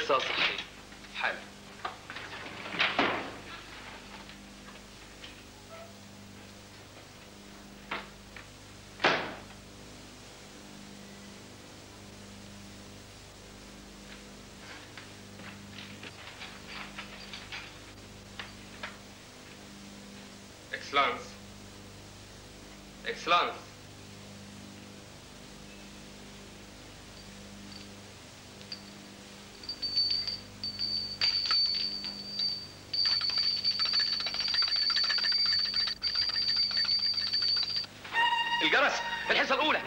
استقصاء صحي حالا. اكسلانس، اكسلانس، الجرس، الحصة الأولى.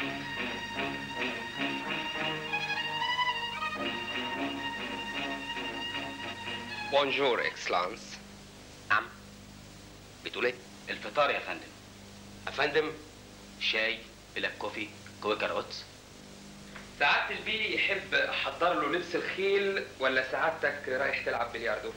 بونجور اكسلانس. نعم. بتقول ايه؟ الفطار يا فندم. افندم، شاي، بلاك كوفي، كويكر اوتس. سعادة البي يحب احضر له لبس الخيل ولا سعادتك رايح تلعب بلياردو؟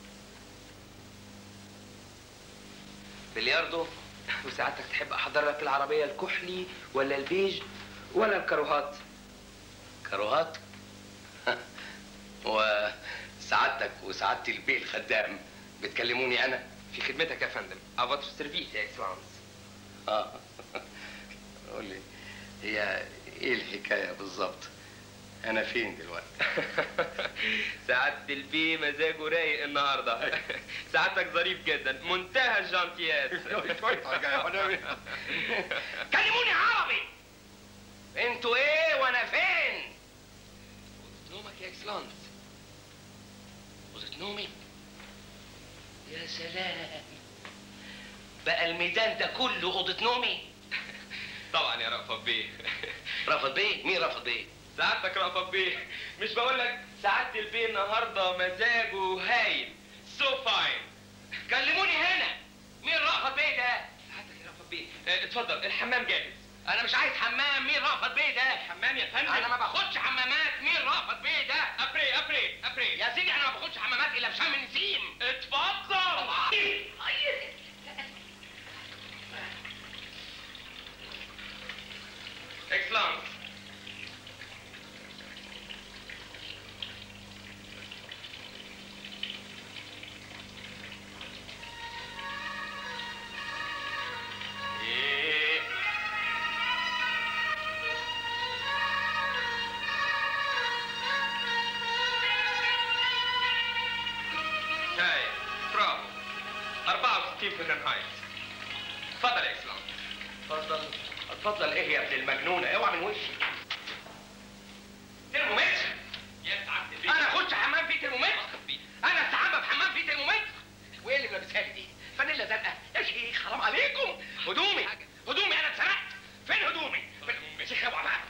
بلياردو. وسعادتك تحب احضر لك العربية الكحلي ولا البيج ولا الكاروهات؟ كاروهات؟ وسعادتك وسعادة البيه الخدام بتكلموني انا؟ في خدمتك يا فندم. افاتر سيرفيس يا اكسلانس. قول لي، هي ايه الحكاية بالظبط؟ انا فين دلوقتي؟ سعادة البي مزاجه رايق النهارده. سعادتك ظريف جدا، منتهى الجانتيات. كلموني عربي. انتوا ايه وانا فين؟ اوضة نومك يا اكسلانس. اوضة نومي؟ يا سلام، بقى الميدان ده كله اوضة نومي؟ طبعا يا رأفت بيه. رأفت بيه؟ مين رأفت بيه؟ سعادتك رأفت بيه. مش بقول لك سعادة البيه النهارده مزاجه هايل، سو فاين. كلموني هنا، مين رأفت بيه ده؟ سعادتك يا رأفت بيه. اتفضل، الحمام جاهز. انا مش عايز حمام، مين رأفت بيه ده؟ الحمام يا فندم. انا ما باخدش حمامات، مين رأفت بيه ده؟ ابري ابري ابري. يا سيدي انا ما باخدش حمامات الا بشم النسيم. اتفضل. اكسلانس. شاي، برافو. 64 فahrenheit. اتفضل يا اكسلانس. اتفضل. اتفضل ايه يا ابن المجنونه؟ اوعى من وشي. ترمومتر؟ يا سعادة البيه. انا اخش حمام فيه ترمومتر؟ انا استحمى في حمام فيه ترمومتر؟ وايه اللي لابسها لي دي؟ فانيلا زرقاء يا شيخ، حرام عليكم. هدومي، هدومي انا اتسرقت. فين هدومي؟ يا شيخ اوعى بقى.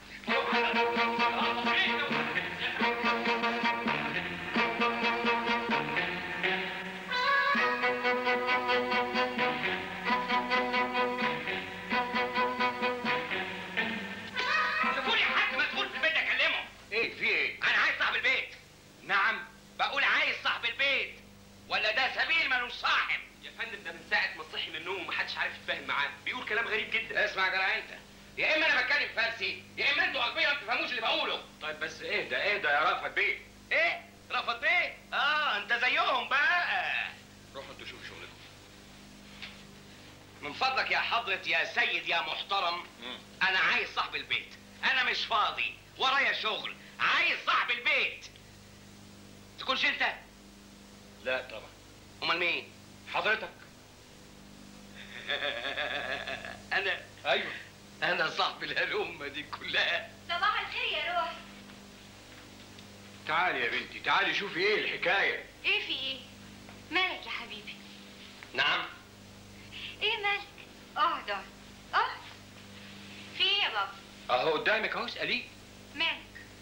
شوفوا لي حد مسؤول في البيت اكلمه. ايه في ايه؟ انا عايز صاحب البيت. نعم، بقول عايز صاحب البيت. ولا ده سبيل ملوش صاحب؟ يا فندم ده من ساعة ما صحي من النوم ومحدش عارف يتفاهم معاه، بيقول كلام غريب جدا. اسمع يا جدع انت، يا اما انا بتكلم فارسي يا اما انتوا اغبياء ما بتفهموش اللي بقوله. طيب بس اهدى اهدى يا رأفت بيه. ايه؟ رفض بيه؟ انت زيهم بقى. روحوا انتوا شوفوا شغلكم. من فضلك يا حضرة يا سيد يا محترم، انا عايز صاحب البيت. انا مش فاضي، ورايا شغل، عايز صاحب البيت. تكونش انت؟ لا طبعا. امال مين؟ حضرتك. انا؟ ايوه. انا صاحب الهلومه دي كلها. صباح الخير يا روح. تعالي يا بنتي، تعالي شوفي ايه الحكايه. ايه في ايه؟ مالك يا حبيبي؟ نعم. ايه مالك؟ اقعد اقعد اقعد. في ايه يا بابا؟ اهو قدامك اهو، اساليه. مالك؟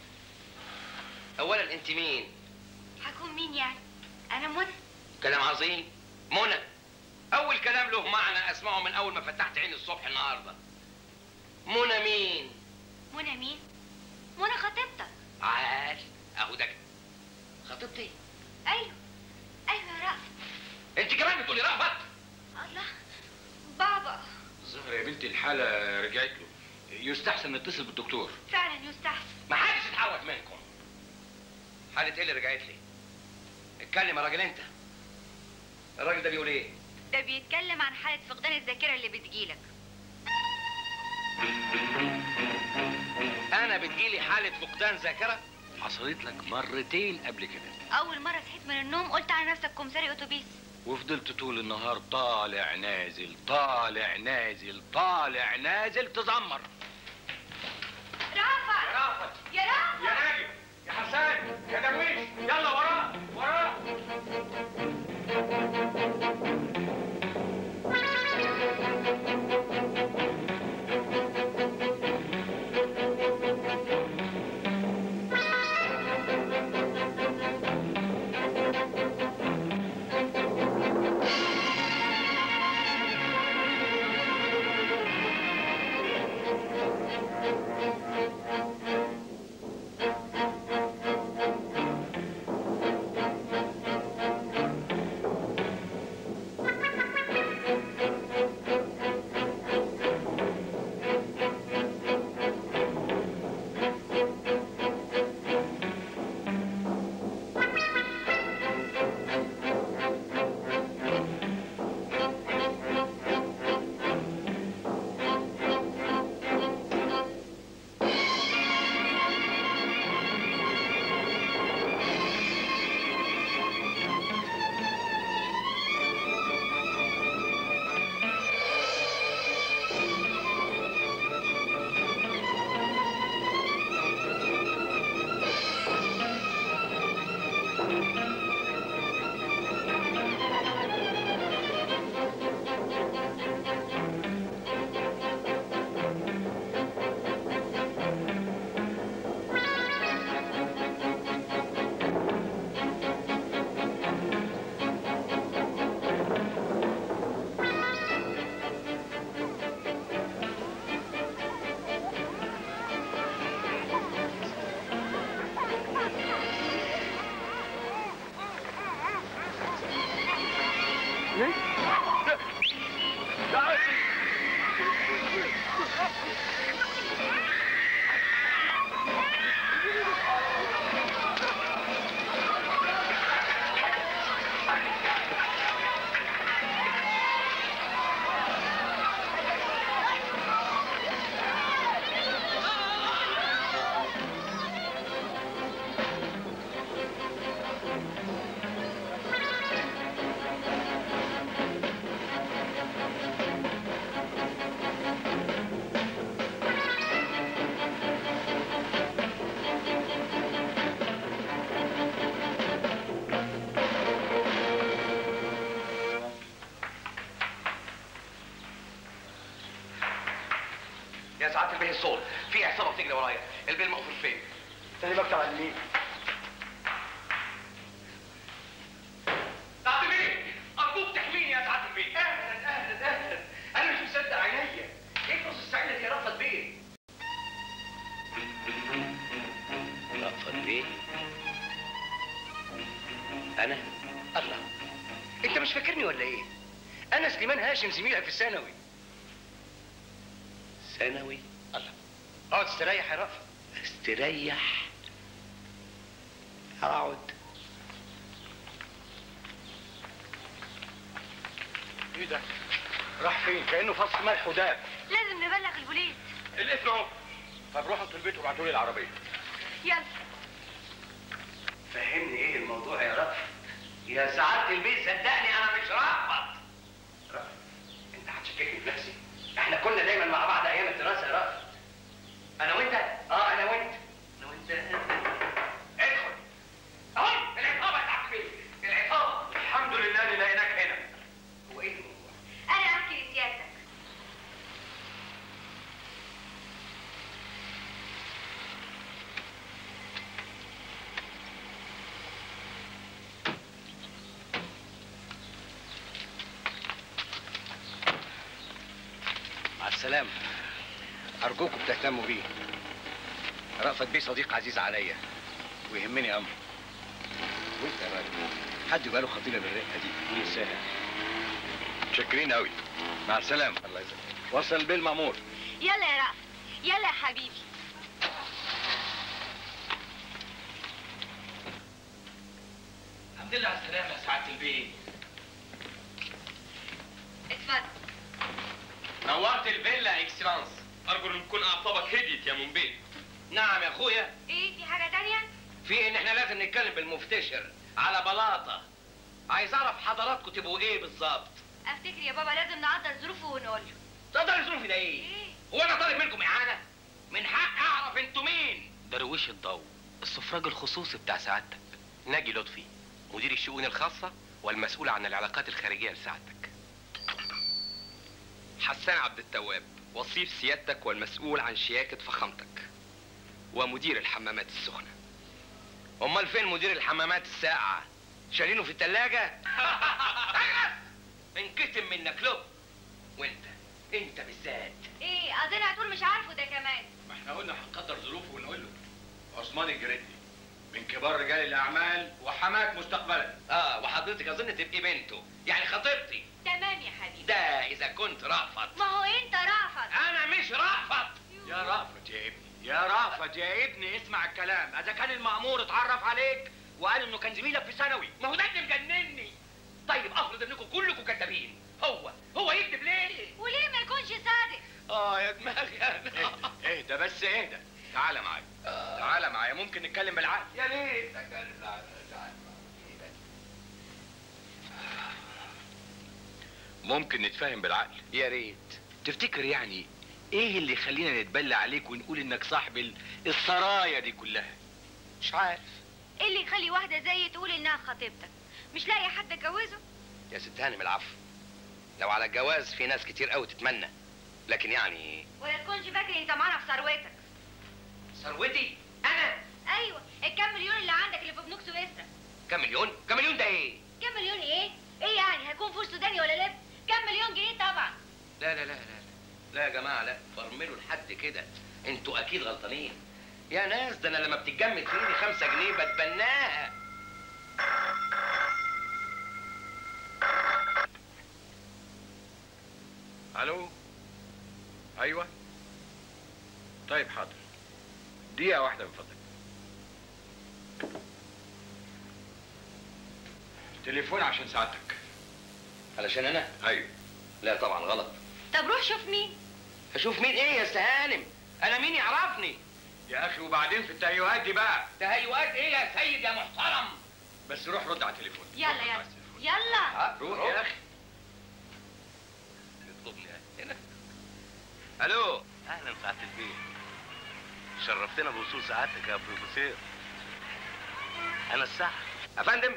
اولا انت مين؟ هكون مين يعني؟ انا منى. كلام عظيم. منى، اول كلام له معنى اسمعه من اول ما فتحت عيني الصبح النهارده. منى مين؟ منى مين؟ منى خطيبتك. عال، اهو ده خطيبتي. ايوه ايوه يا رأفت. انت كمان بتقولي رأفت؟ الله، بابا. الظاهر يا بنتي الحاله رجعت له، يستحسن نتصل بالدكتور. فعلا يستحسن. ما حدش يتحوش منكم. حالة حالة ايه اللي رجعت لي؟ اتكلم يا راجل انت. الراجل ده بيقول ايه؟ ده بيتكلم عن حالة فقدان الذاكرة اللي بتجيلك. انا بتجيلي حالة فقدان ذاكرة؟ حصلت لك مرتين قبل كده. أول مرة صحيت من النوم قلت على نفسك كمساري أتوبيس. وفضلت طول النهار طالع نازل طالع نازل طالع نازل تزمر. رافع يا رافت، يا رافع يا ناجي، يا حسان، يا درويش، يلا وراه وراه. يا سعادة البيه الصول، في عصابة بتجري ورايا، البيه المقفول فين؟ تاني مكتب على اليمين. سعادة البيه، أرجوك تحميني يا سعادة البيه. أهلا أهلا أهلا، أنا مش مصدق عينيا. إيه الفلوس السعيدة دي يا رأفت بيه؟ رأفت بيه؟ أنا؟ الله، أنت مش فاكرني ولا إيه؟ أنا سليمان هاشم زميلها في الثانوي. ثانوي؟ الله، اقعد استريح يا رأفت. استريح؟ أقعد. إيه ده؟ راح فين؟ كأنه فص ملح وداب. لازم نبلغ البوليس. الاسم أهو. طب روحوا انتوا البيت وابعتوا لي العربية. يلا. فهمني إيه الموضوع يا رأفت؟ يا سعادة البيت صدقني أنا مش رأفت. رأفت، أنت هتشككني في نفسي؟ إحنا كنا دايما مع بعض أيام الدراسة يا رأفت. أنا وأنت؟ أنا وأنت. أنا وأنت. ادخل. أهو العصابة بتاعك فين؟ العصابة. الحمد لله اللي لقيناك هنا. هو إيه الموضوع؟ أنا أحكي لسيادتك. مع السلامة. أرجوكم تهتموا بيه. رأفت بيه صديق عزيز عليا ويهمني أمره. وأنت يا راجل، حد يبقى له خطيرة بالرقة دي؟ يسهل. متشكرين قوي. مع السلامة. الله يسلمك. وصل البيه المأمور. يلا يا رأفت، يلا يا حبيبي. الحمد لله على السلامه يا سعاده البيه. اتفضل. نورت الفيلا يا اكسلانس. ارجو ان تكون اعصابك هديت يا منبيه. نعم يا اخويا. ايه في حاجه تانية؟ في ان احنا لازم نتكلم بالمفتشر على بلاطه. عايز اعرف حضراتكم تبقوا ايه بالظبط؟ افتكر يا بابا لازم نقدر ظروفه ونقول له. تقدر ظروفي ده ايه؟ هو انا طالب منكم اعانه؟ من حق اعرف انتوا مين؟ درويش الضوء، السفراج الخصوصي بتاع سعادتك. ناجي لطفي، مدير الشؤون الخاصة والمسؤول عن العلاقات الخارجية لسعادتك. حسان عبد التواب، وصيف سيادتك والمسؤول عن شياكة فخامتك ومدير الحمامات السخنة. امال فين مدير الحمامات الساقعه؟ شايلينه في الثلاجه؟ انكتم منك له. انت بالذات. ايه اظن هتقول مش عارفه ده كمان. ما احنا قلنا هنقدر ظروفه ونقول له. عثمان الجريتي من كبار رجال الاعمال وحماك مستقبلا. وحضرتك اظن تبقي بنته، يعني خطيبتي. تمام يا حبيبي. ده اذا كنت رأفت. ما هو انت رافض. انا مش رأفت. يا رأفت يا ابني، يا رأفت يا ابني، اسمع الكلام. اذا كان المأمور اتعرف عليك وقال انه كان زميلك في ثانوي. ما هو ده اللي مجنني. طيب افرض انكم كلكم كذابين، هو يكذب ليه؟ وليه ما يكونش صادق؟ يا دماغي انا. اهدى بس اهدى. تعالى معايا. تعالى معايا، ممكن نتكلم بالعقل. يا ريت اتكلم بالعقل. ممكن نتفاهم بالعقل. يا ريت. تفتكر يعني ايه اللي يخلينا نتبلى عليك ونقول انك صاحب السرايا دي كلها؟ مش عارف. ايه اللي يخلي واحده زي تقول انها خطيبتك؟ مش لاقي حد اتجوزه؟ يا ست هانم العفو. لو على الجواز في ناس كتير قوي تتمنى، لكن يعني. ولا تكونش فاكر انت معانا في ثروتك. ثروتي؟ انا؟ ايوه، الكام مليون اللي عندك اللي في بنوك سويسرا. كام مليون؟ كام مليون ده ايه؟ كام مليون ايه؟ ايه يعني هيكون فلوس سوداني ولا لب؟ كام مليون جنيه طبعا. لا لا لا لا لا يا جماعه، لا فرملوا لحد كده. انتوا اكيد غلطانين. يا ناس ده انا لما بتتجمد في ايدي 5 جنيه بتبناها. الو. ايوه. طيب حاضر. دقيقة واحدة من فضلك. تليفون عشان سعادتك. علشان انا؟ ايوه. لا طبعا غلط. طب روح شوف مين. اشوف مين ايه يا استهانم؟ انا مين يعرفني؟ يا اخي وبعدين في التهيؤات دي بقى. تهيؤات ايه يا سيد يا محترم؟ بس روح رد على التليفون. يلا يلا يلا. روح يا اخي. اطلبني هنا. الو. اهلا سعادة البيه. شرفتنا بوصول سعادتك يا بروفيسور. انا الصح. افندم.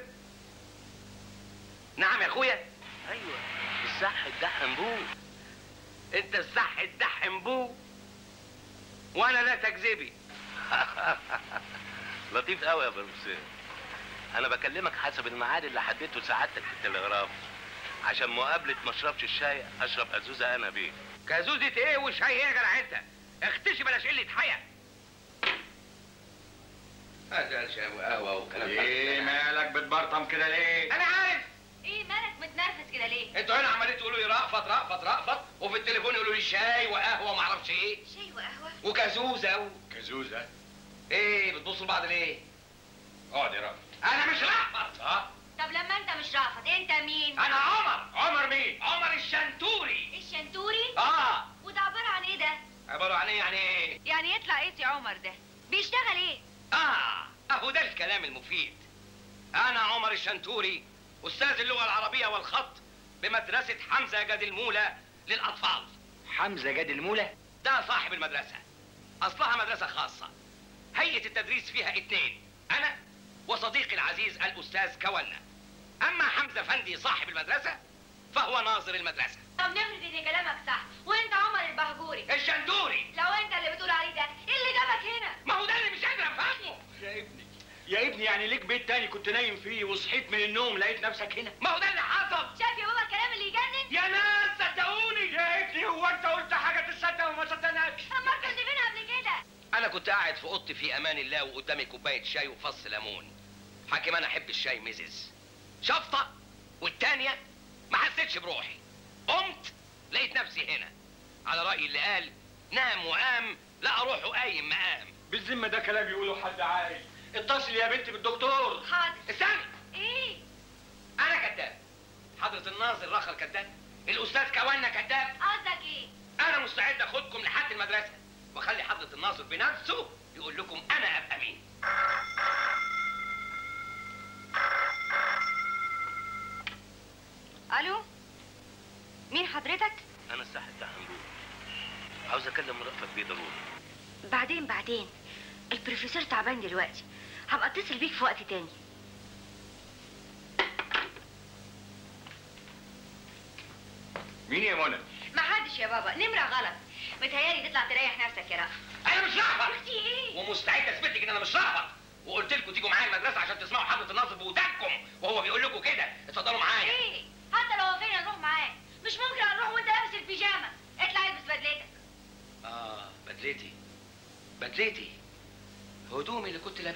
نعم يا اخويا. ايوه الصح الدحم بوه. انت الصح الدحم بوه وانا لا تكذبي. لطيف قوي يا بروفيسور. انا بكلمك حسب الميعاد اللي حددته سعادتك في التلغراف عشان مقابلة ما اشربش الشاي اشرب ازوزة انا بيه. كازوزة ايه وشاي ايه يا جدع انت؟ اختشي بلاش قلة حياة. هذا شاي وقهوة وكلام. ايه مالك بتبرطم كده ليه؟ انا عارف. ايه مالك متنرفز كده ليه؟ انتوا هنا عمالين تقولوا لي رأفت رأفت رأفت، وفي التليفون يقولوا لي شاي وقهوة وما اعرفش ايه. شاي وقهوه وكازوزة كزوزة. ايه بتبصوا لبعض ليه؟ اقعد يا رافض. انا مش رأفت. طب لما انت مش رافض انت مين؟ انا عمر. عمر مين؟ عمر الشنتوري. الشنتوري؟ وده عباره عن ايه ده؟ عبارة عن ايه يعني ايه؟ يعني يطلع ايه يا عمر ده؟ بيشتغل ايه؟ اهو ده الكلام المفيد. انا عمر الشنتوري، استاذ اللغة العربية والخط بمدرسة حمزة جاد المولى للاطفال. حمزة جاد المولى؟ ده صاحب المدرسة. اصلها مدرسة خاصة. هيئة التدريس فيها 2، انا وصديقي العزيز الاستاذ كونا. اما حمزة فندي صاحب المدرسة فهو ناظر المدرسة. طب نفرض ان كلامك صح وانت عمر البهجوري الشنتوري. لو انت اللي بتقول عليه ده ايه اللي جابك هنا؟ ما هو ده اللي مش قادر افهمه. يا ابني يعني ليك بيت تاني كنت نايم فيه وصحيت من النوم لقيت نفسك هنا؟ ما هو ده اللي حصل. شايف يا بابا الكلام اللي يجنن؟ يا ناس صدقوني. يا ابني هو انت قلت حاجة تصدق وما صدقناكش؟ اما كنت فين قبل كده؟ انا كنت قاعد في اوضتي في امان الله وقدامي كوبايه شاي وفص ليمون. حاكم انا احب الشاي مزز شفطه، والتانيه ما حسيتش بروحي. قمت لقيت نفسي هنا. على راي اللي قال نام وقام لا روحه قايم مقام. بالذمة ده كلام يقوله حد عايز. اتصل يا بنتي بالدكتور. حاضر. استني. ايه؟ حضرة الناظر رخر كذاب، الاستاذ كوانا كذاب. قصدك ايه؟ انا مستعد اخدكم لحد المدرسه واخلي حضرة الناظر بنفسه يقول لكم انا ابقى مين. الو، مين حضرتك؟ انا الساحل بتاع هنجور، عاوز اكلم رأفت بيه ضروري. بعدين البروفيسور تعبان دلوقتي، هبقى اتصل بيك في وقت تاني. مين يا منى؟ ما حدش يا بابا، نمرة غلط. متهيألي تطلع تريح نفسك يا رأفت. انا مش رهبه. اختي ايه؟ ومستعد اثبت لك ان انا مش رهبه، وقلت لكم تيجوا معايا المدرسه عشان تسمعوا حضرة الناظر بودانكم وهو بيقول لكم كده. اتفضلوا معايا. ايه؟ حتى لو وافقنا نروح معاك، مش ممكن هنروح وانت لابس البيجامه. اطلع البس بدلتك. بدلتي هدومي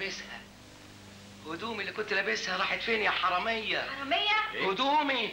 اللي كنت لابسها راحت فين يا حراميه؟ حراميه؟ هدومي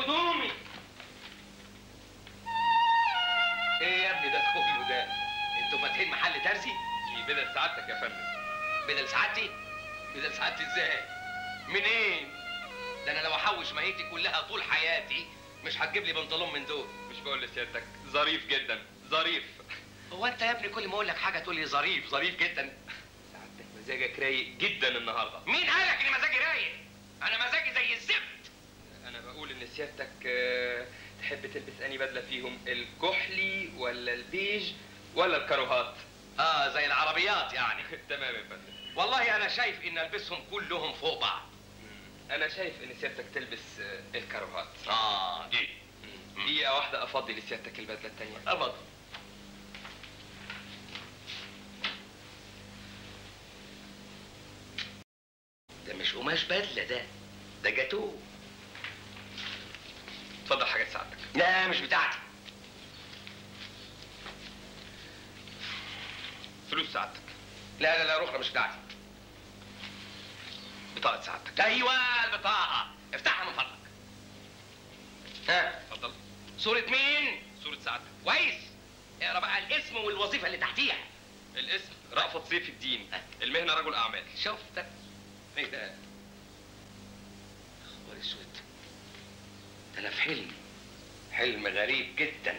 ايه يا ابني ده كله ده؟ انتوا فاتحين محل ترزي؟ دي بدل سعادتك يا فندم. بدل سعادتي؟ بدل سعادتي ازاي؟ منين؟ ده انا لو احوش مهيتي كلها طول حياتي مش هتجيب لي بنطلون من دول. مش بقول لسيادتك ظريف جدا، ظريف. هو انت يا ابني كل ما اقول لك حاجه تقول لي ظريف جدا؟ سعادتك مزاجك رايق جدا النهارده. مين قالك ان مزاجي رايق؟ انا مزاجي زي الزفت. انا بقول ان سيادتك تحب تلبس اني بدله فيهم، الكحلي ولا البيج ولا الكاروهات؟ زي العربيات يعني. تمام يا فندم. والله انا شايف ان البسهم كلهم فوق بعض. انا شايف ان سيادتك تلبس الكاروهات. دي دقيقه واحده افضي لسيادتك البدله التانيه. ابدا. ده مش قماش بدله، ده جاتوه. اتفضل حاجات سعادتك. لا مش بتاعتي. فلوس سعادتك. لا رخرة مش بتاعتي. بطاقه سعادتك. ايوه البطاقه، افتحها من فضلك. اتفضل. صورة مين؟ صوره سعادتك. كويس. اقرا بقى الاسم والوظيفه اللي تحتيها. الاسم رأفت سيف الدين، المهنه رجل اعمال. شفت؟ ايه ده؟ خبر اسود، ده انا في حلم غريب جدا.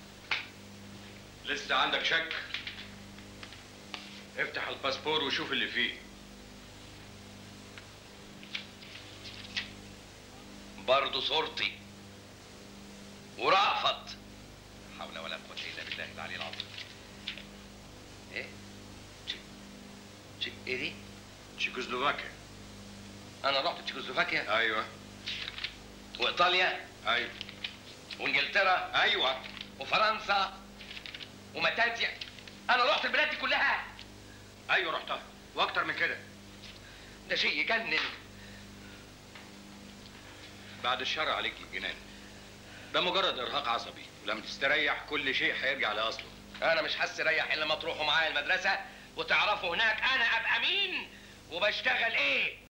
لسه عندك شك؟ افتح الباسبور وشوف اللي فيه. برضه صورتي ورأفت. لا حول ولا قوة إلا بالله العلي العظيم. إيه؟ إيه دي؟ تشيكوسلوفاكيا. أنا رحت تشيكوسلوفاكيا ايوه. وإيطاليا ايوه. وإنجلترا ايوه. وفرنسا ومتاتيا. أنا رحت البلاد دي كلها. ايوه رحتها واكتر من كده. ده شيء يجنن. بعد الشر عليك الجنان. ده مجرد ارهاق عصبي، ولما تستريح كل شيء هيرجع لاصله. أنا مش هستريح إلا لما تروحوا معايا المدرسة وتعرفوا هناك أنا أبقى مين وبشتغل إيه.